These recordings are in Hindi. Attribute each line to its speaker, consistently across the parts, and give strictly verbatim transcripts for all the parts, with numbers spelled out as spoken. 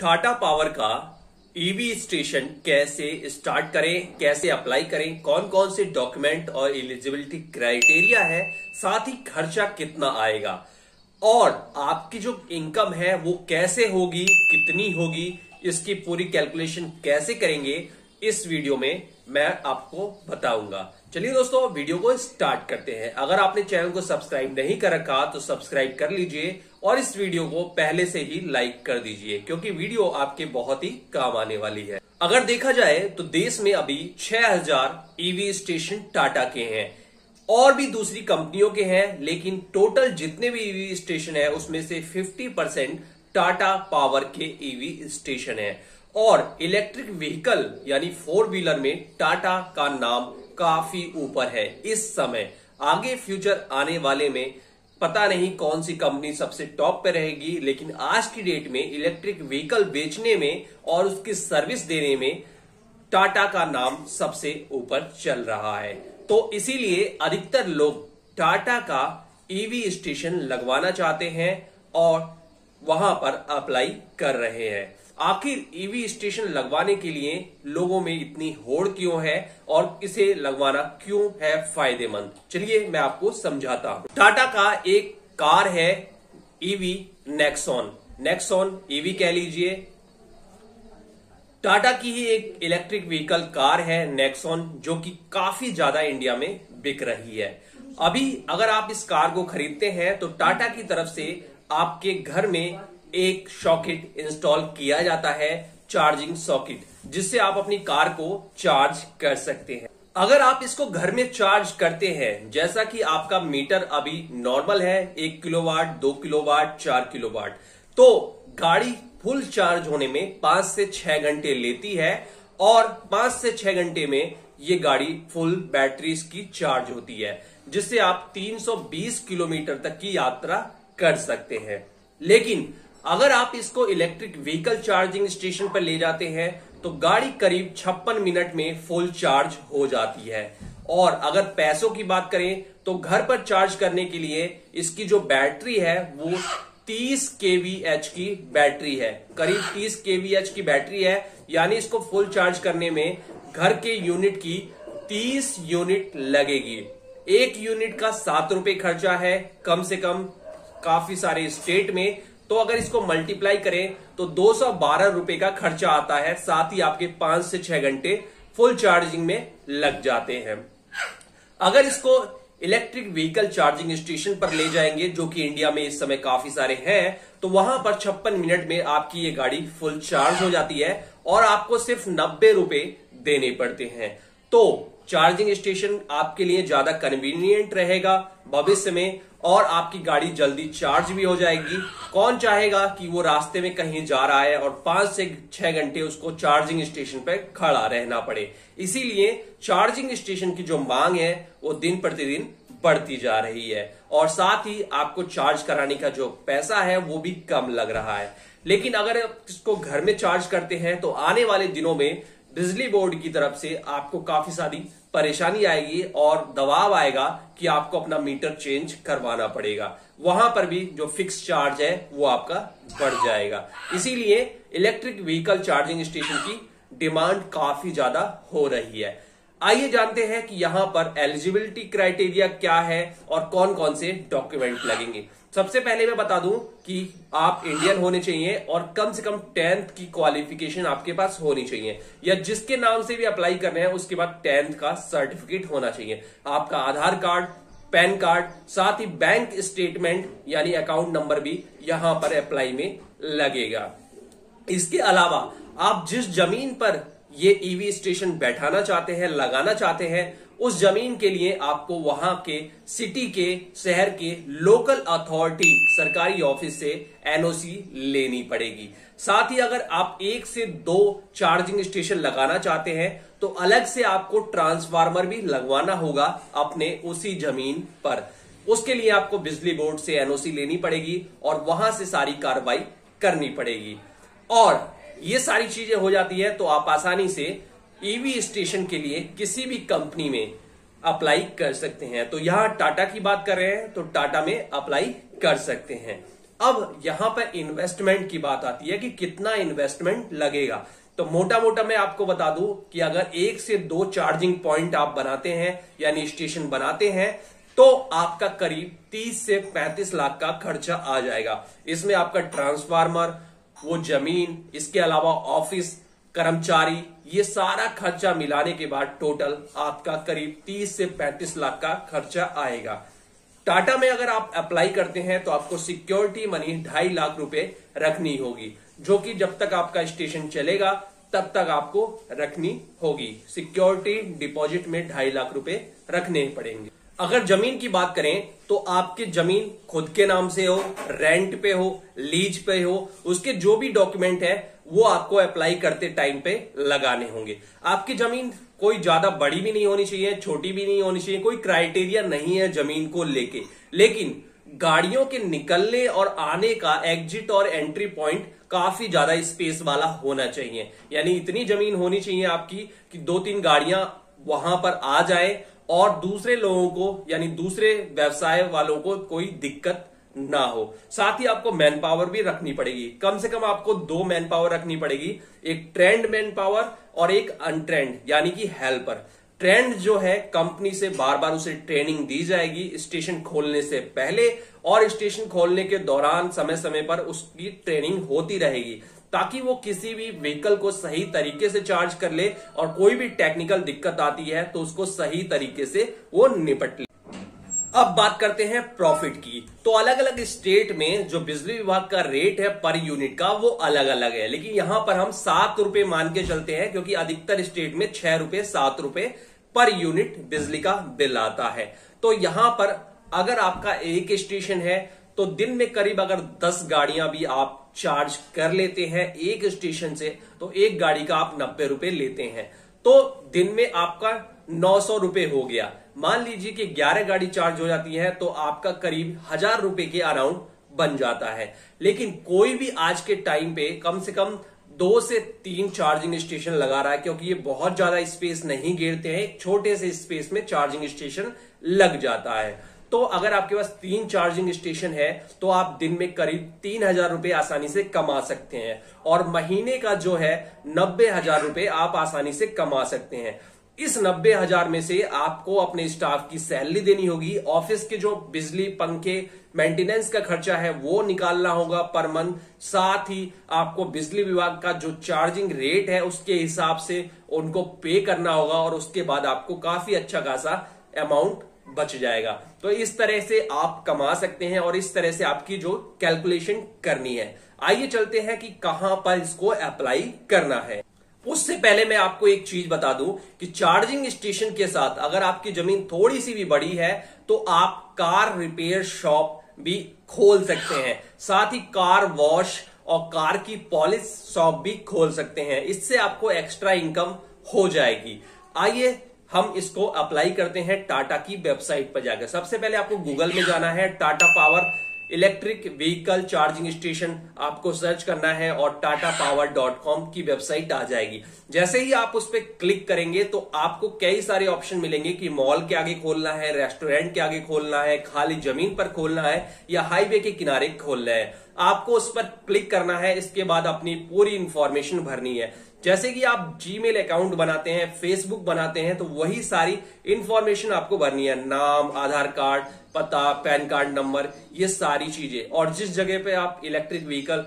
Speaker 1: टाटा पावर का ईवी स्टेशन कैसे स्टार्ट करें, कैसे अप्लाई करें, कौन कौन से डॉक्यूमेंट और एलिजिबिलिटी क्राइटेरिया है, साथ ही खर्चा कितना आएगा और आपकी जो इनकम है वो कैसे होगी, कितनी होगी, इसकी पूरी कैलकुलेशन कैसे करेंगे, इस वीडियो में मैं आपको बताऊंगा। चलिए दोस्तों, वीडियो को स्टार्ट करते हैं। अगर आपने चैनल को सब्सक्राइब नहीं कर रखा तो सब्सक्राइब कर लीजिए और इस वीडियो को पहले से ही लाइक कर दीजिए, क्योंकि वीडियो आपके बहुत ही काम आने वाली है। अगर देखा जाए तो देश में अभी छह हज़ार ईवी स्टेशन टाटा के हैं और भी दूसरी कंपनियों के हैं, लेकिन टोटल जितने भी ईवी स्टेशन है उसमें से पचास परसेंट टाटा पावर के ईवी स्टेशन है। और इलेक्ट्रिक व्हीकल यानी फोर व्हीलर में टाटा का नाम काफी ऊपर है इस समय। आगे फ्यूचर आने वाले में पता नहीं कौन सी कंपनी सबसे टॉप पे रहेगी, लेकिन आज की डेट में इलेक्ट्रिक व्हीकल बेचने में और उसकी सर्विस देने में टाटा का नाम सबसे ऊपर चल रहा है। तो इसीलिए अधिकतर लोग टाटा का ईवी स्टेशन लगवाना चाहते हैं और वहां पर अप्लाई कर रहे हैं। आखिर ईवी स्टेशन लगवाने के लिए लोगों में इतनी होड़ क्यों है और इसे लगवाना क्यों है फायदेमंद, चलिए मैं आपको समझाता हूं। टाटा का एक कार है ईवी नेक्सॉन, नेक्सॉन ईवी कह लीजिए। टाटा की ही एक इलेक्ट्रिक व्हीकल कार है नेक्सॉन, जो कि काफी ज्यादा इंडिया में बिक रही है। अभी अगर आप इस कार को खरीदते हैं तो टाटा की तरफ से आपके घर में एक सॉकेट इंस्टॉल किया जाता है, चार्जिंग सॉकेट, जिससे आप अपनी कार को चार्ज कर सकते हैं। अगर आप इसको घर में चार्ज करते हैं, जैसा कि आपका मीटर अभी नॉर्मल है एक किलोवाट, दो किलोवाट, चार किलोवाट, तो गाड़ी फुल चार्ज होने में पांच से छह घंटे लेती है और पांच से छह घंटे में ये गाड़ी फुल बैटरी की चार्ज होती है, जिससे आप तीन सौ बीस किलोमीटर तक की यात्रा कर सकते हैं। लेकिन अगर आप इसको इलेक्ट्रिक व्हीकल चार्जिंग स्टेशन पर ले जाते हैं तो गाड़ी करीब छप्पन मिनट में फुल चार्ज हो जाती है। और अगर पैसों की बात करें तो घर पर चार्ज करने के लिए इसकी जो बैटरी है वो तीस केवीएच की बैटरी है, करीब तीस केवीएच की बैटरी है, यानी इसको फुल चार्ज करने में घर के यूनिट की तीस यूनिट लगेगी। एक यूनिट का सात रुपए खर्चा है कम से कम काफी सारे स्टेट में, तो अगर इसको मल्टीप्लाई करें तो दो सौ बारह रुपए का खर्चा आता है, साथ ही आपके पांच से छह घंटे फुल चार्जिंग में लग जाते हैं। अगर इसको इलेक्ट्रिक व्हीकल चार्जिंग स्टेशन पर ले जाएंगे, जो कि इंडिया में इस समय काफी सारे हैं, तो वहां पर छप्पन मिनट में आपकी ये गाड़ी फुल चार्ज हो जाती है और आपको सिर्फ नब्बे रुपए देने पड़ते हैं। तो चार्जिंग स्टेशन आपके लिए ज्यादा कन्वीनियंट रहेगा भविष्य में और आपकी गाड़ी जल्दी चार्ज भी हो जाएगी। कौन चाहेगा कि वो रास्ते में कहीं जा रहा है और पांच से छह घंटे उसको चार्जिंग स्टेशन पर खड़ा रहना पड़े। इसीलिए चार्जिंग स्टेशन की जो मांग है वो दिन प्रतिदिन बढ़ती जा रही है और साथ ही आपको चार्ज कराने का जो पैसा है वो भी कम लग रहा है। लेकिन अगर इसको घर में चार्ज करते हैं तो आने वाले दिनों में बिजली बोर्ड की तरफ से आपको काफी सारी परेशानी आएगी और दबाव आएगा कि आपको अपना मीटर चेंज करवाना पड़ेगा। वहां पर भी जो फिक्स चार्ज है वो आपका बढ़ जाएगा। इसीलिए इलेक्ट्रिक व्हीकल चार्जिंग स्टेशन की डिमांड काफी ज्यादा हो रही है। आइए जानते हैं कि यहां पर एलिजिबिलिटी क्राइटेरिया क्या है और कौन कौन से डॉक्यूमेंट लगेंगे। सबसे पहले मैं बता दूं कि आप इंडियन होने चाहिए और कम से कम टेंथ की क्वालिफिकेशन आपके पास होनी चाहिए, या जिसके नाम से भी अप्लाई कर रहे हैं उसके बाद टेंथ का सर्टिफिकेट होना चाहिए। आपका आधार कार्ड, पैन कार्ड, साथ ही बैंक स्टेटमेंट यानी अकाउंट नंबर भी यहां पर अप्लाई में लगेगा। इसके अलावा आप जिस जमीन पर ये ईवी स्टेशन बैठाना चाहते हैं, लगाना चाहते हैं, उस जमीन के लिए आपको वहां के सिटी के, शहर के लोकल अथॉरिटी सरकारी ऑफिस से एनओसी लेनी पड़ेगी। साथ ही अगर आप एक से दो चार्जिंग स्टेशन लगाना चाहते हैं तो अलग से आपको ट्रांसफार्मर भी लगवाना होगा अपने उसी जमीन पर। उसके लिए आपको बिजली बोर्ड से एनओसी लेनी पड़ेगी और वहां से सारी कार्रवाई करनी पड़ेगी। और ये सारी चीजें हो जाती है तो आप आसानी से ईवी स्टेशन के लिए किसी भी कंपनी में अप्लाई कर सकते हैं। तो यहां टाटा की बात कर रहे हैं तो टाटा में अप्लाई कर सकते हैं। अब यहां पर इन्वेस्टमेंट की बात आती है कि कितना इन्वेस्टमेंट लगेगा। तो मोटा मोटा मैं आपको बता दूं कि अगर एक से दो चार्जिंग पॉइंट आप बनाते हैं यानी स्टेशन बनाते हैं तो आपका करीब तीस से पैंतीस लाख का खर्चा आ जाएगा। इसमें आपका ट्रांसफार्मर, वो जमीन, इसके अलावा ऑफिस, कर्मचारी, ये सारा खर्चा मिलाने के बाद टोटल आपका करीब तीस से पैंतीस लाख का खर्चा आएगा। टाटा में अगर आप अप्लाई करते हैं तो आपको सिक्योरिटी मनी ढाई लाख रुपए रखनी होगी, जो कि जब तक आपका स्टेशन चलेगा तब तक आपको रखनी होगी। सिक्योरिटी डिपॉजिट में ढाई लाख रुपए रखने पड़ेंगे। अगर जमीन की बात करें तो आपकी जमीन खुद के नाम से हो, रेंट पे हो, लीज पे हो, उसके जो भी डॉक्यूमेंट है वो आपको अप्लाई करते टाइम पे लगाने होंगे। आपकी जमीन कोई ज्यादा बड़ी भी नहीं होनी चाहिए, छोटी भी नहीं होनी चाहिए, कोई क्राइटेरिया नहीं है जमीन को लेके, लेकिन गाड़ियों के निकलने और आने का एग्जिट और एंट्री पॉइंट काफी ज्यादा स्पेस वाला होना चाहिए। यानी इतनी जमीन होनी चाहिए आपकी कि दो तीन गाड़ियां वहां पर आ जाए और दूसरे लोगों को यानी दूसरे व्यवसाय वालों को कोई दिक्कत ना हो। साथ ही आपको मैन पावर भी रखनी पड़ेगी, कम से कम आपको दो मैन पावर रखनी पड़ेगी, एक ट्रेंड मैन पावर और एक अनट्रेंड यानी कि हेल्पर। ट्रेंड जो है कंपनी से बार बार उसे ट्रेनिंग दी जाएगी स्टेशन खोलने से पहले और स्टेशन खोलने के दौरान समय समय पर उसकी ट्रेनिंग होती रहेगी, ताकि वो किसी भी व्हीकल को सही तरीके से चार्ज कर ले और कोई भी टेक्निकल दिक्कत आती है तो उसको सही तरीके से वो निपट ले। अब बात करते हैं प्रॉफिट की। तो अलग अलग स्टेट में जो बिजली विभाग का रेट है पर यूनिट का वो अलग अलग है, लेकिन यहां पर हम सात रुपए मान के चलते हैं क्योंकि अधिकतर स्टेट में छह रुपए सात रुपए पर यूनिट बिजली का बिल आता है। तो यहां पर अगर आपका एक स्टेशन है तो दिन में करीब अगर दस गाड़ियां भी आप चार्ज कर लेते हैं एक स्टेशन से तो एक गाड़ी का आप नब्बे रुपए लेते हैं, तो दिन में आपका नौ सौ रुपए हो गया। मान लीजिए कि ग्यारह गाड़ी चार्ज हो जाती है तो आपका करीब हजार रुपए के अराउंड बन जाता है। लेकिन कोई भी आज के टाइम पे कम से कम दो से तीन चार्जिंग स्टेशन लगा रहा है, क्योंकि ये बहुत ज्यादा स्पेस नहीं घेरते हैं, एक छोटे से स्पेस में चार्जिंग स्टेशन लग जाता है। तो अगर आपके पास तीन चार्जिंग स्टेशन है तो आप दिन में करीब तीन हजार रुपए आसानी से कमा सकते हैं और महीने का जो है नब्बे हजार रुपए आप आसानी से कमा सकते हैं। इस नब्बे हजार में से आपको अपने स्टाफ की सैलरी देनी होगी, ऑफिस के जो बिजली, पंखे, मेंटेनेंस का खर्चा है वो निकालना होगा पर मंथ, साथ ही आपको बिजली विभाग का जो चार्जिंग रेट है उसके हिसाब से उनको पे करना होगा और उसके बाद आपको काफी अच्छा खासा अमाउंट बच जाएगा। तो इस तरह से आप कमा सकते हैं और इस तरह से आपकी जो कैलकुलेशन करनी है। आइए चलते हैं कि कहां पर इसको अप्लाई करना है। उससे पहले मैं आपको एक चीज बता दूं कि चार्जिंग स्टेशन के साथ अगर आपकी जमीन थोड़ी सी भी बड़ी है तो आप कार रिपेयर शॉप भी खोल सकते हैं, साथ ही कार वॉश और कार की पॉलिश शॉप भी खोल सकते हैं। इससे आपको एक्स्ट्रा इनकम हो जाएगी। आइए हम इसको अप्लाई करते हैं टाटा की वेबसाइट पर जाकर। सबसे पहले आपको गूगल में जाना है, Tata power electric vehicle charging station आपको सर्च करना है और टाटा पावर डॉट कॉम की वेबसाइट आ जाएगी। जैसे ही आप उस पर क्लिक करेंगे तो आपको कई सारे ऑप्शन मिलेंगे कि मॉल के आगे खोलना है, रेस्टोरेंट के आगे खोलना है, खाली जमीन पर खोलना है या हाईवे के किनारे खोलना है। आपको उस पर क्लिक करना है, इसके बाद अपनी पूरी इंफॉर्मेशन भरनी है। जैसे कि आप जीमेल अकाउंट बनाते हैं, फेसबुक बनाते हैं, तो वही सारी इंफॉर्मेशन आपको भरनी है, नाम, आधार कार्ड, पता, पैन कार्ड नंबर, ये सारी चीजें। और जिस जगह पे आप इलेक्ट्रिक व्हीकल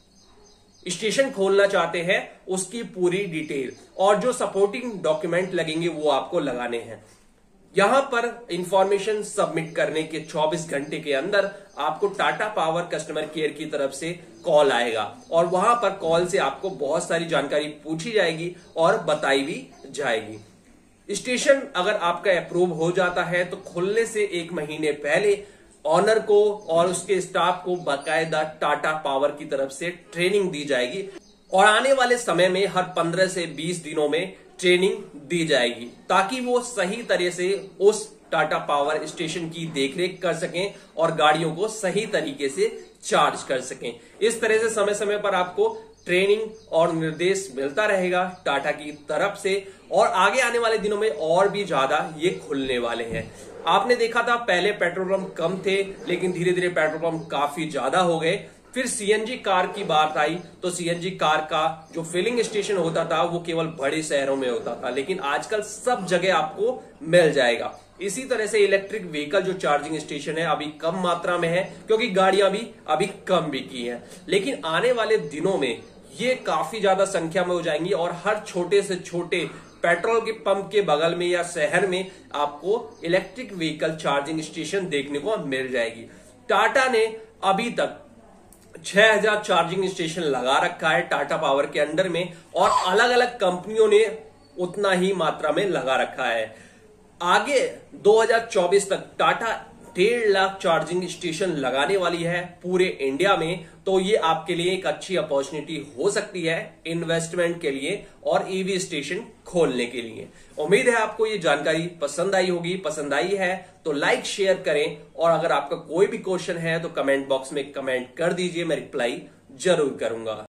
Speaker 1: स्टेशन खोलना चाहते हैं उसकी पूरी डिटेल और जो सपोर्टिंग डॉक्यूमेंट लगेंगे वो आपको लगाने हैं। यहां पर इंफॉर्मेशन सबमिट करने के चौबीस घंटे के अंदर आपको टाटा पावर कस्टमर केयर की तरफ से कॉल आएगा और वहां पर कॉल से आपको बहुत सारी जानकारी पूछी जाएगी और बताई भी जाएगी। स्टेशन अगर आपका अप्रूव हो जाता है तो खुलने से एक महीने पहले ऑनर को और उसके स्टाफ को बाकायदा टाटा पावर की तरफ से ट्रेनिंग दी जाएगी और आने वाले समय में हर पंद्रह से बीस दिनों में ट्रेनिंग दी जाएगी ताकि वो सही तरह से उस टाटा पावर स्टेशन की देखरेख कर सकें और गाड़ियों को सही तरीके से चार्ज कर सकें। इस तरह से समय समय पर आपको ट्रेनिंग और निर्देश मिलता रहेगा टाटा की तरफ से, और आगे आने वाले दिनों में और भी ज्यादा ये खुलने वाले हैं। आपने देखा था पहले पेट्रोल पंप कम थे, लेकिन धीरे धीरे पेट्रोल पंप काफी ज्यादा हो गए। फिर सीएनजी कार की बात आई तो सीएनजी कार का जो फिलिंग स्टेशन होता था वो केवल बड़े शहरों में होता था, लेकिन आजकल सब जगह आपको मिल जाएगा। इसी तरह से इलेक्ट्रिक व्हीकल जो चार्जिंग स्टेशन है अभी कम मात्रा में है, क्योंकि गाड़ियां भी अभी कम बिकी हैं, लेकिन आने वाले दिनों में ये काफी ज्यादा संख्या में हो जाएंगी और हर छोटे से छोटे पेट्रोल के पंप के बगल में या शहर में आपको इलेक्ट्रिक व्हीकल चार्जिंग स्टेशन देखने को मिल जाएगी। टाटा ने अभी तक छह हज़ार चार्जिंग स्टेशन लगा रखा है टाटा पावर के अंडर में, और अलग अलग कंपनियों ने उतना ही मात्रा में लगा रखा है। आगे दो हज़ार चौबीस तक टाटा डेढ़ लाख चार्जिंग स्टेशन लगाने वाली है पूरे इंडिया में, तो ये आपके लिए एक अच्छी अपॉर्चुनिटी हो सकती है इन्वेस्टमेंट के लिए और ईवी स्टेशन खोलने के लिए। उम्मीद है आपको ये जानकारी पसंद आई होगी। पसंद आई है तो लाइक शेयर करें, और अगर आपका कोई भी क्वेश्चन है तो कमेंट बॉक्स में कमेंट कर दीजिए, मैं रिप्लाई जरूर करूंगा।